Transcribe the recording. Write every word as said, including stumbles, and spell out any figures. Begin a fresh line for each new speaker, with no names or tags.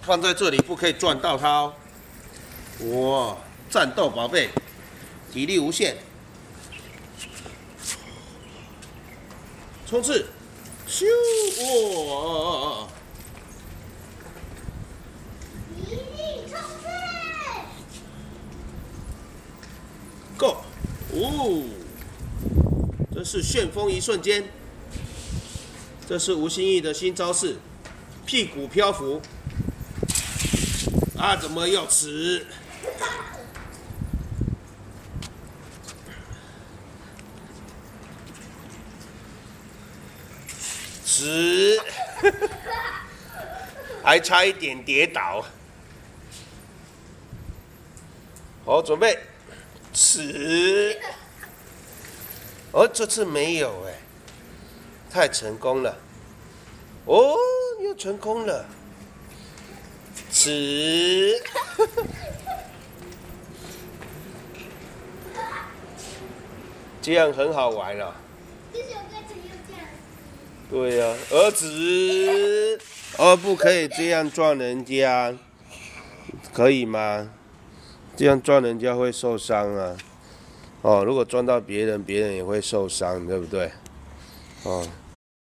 放在这里不可以撞到它哦。哇，战斗宝贝，体力无限，冲刺，咻！哇！
体力冲刺
，Go！ 哦，真是旋风一瞬间。这是吴心义的新招式，屁股漂浮。啊，怎么要吃？吃，还差一点跌倒。好，准备，吃。哦，这次没有哎，太成功了。哦，又成功了。吃，这样很好玩了。
这首歌只有这样。
对呀、啊，儿子，哦，不可以这样撞人家，可以吗？这样撞人家会受伤啊。哦，如果撞到别人，别人也会受伤，对不对？哦。